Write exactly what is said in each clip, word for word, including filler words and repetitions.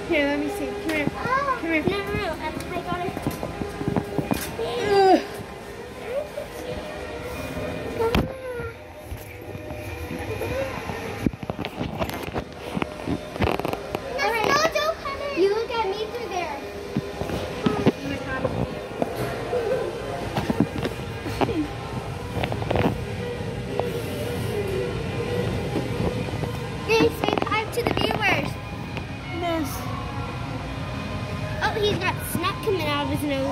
Here, let me see. Come here. Oh, Come here. No, no, no. I, I got it. Ugh. You look at me through there. Hey, say hi to the viewers. Yes. Oh, he's got snot coming out of his nose.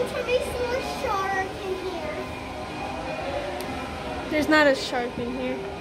There's not a shark in here.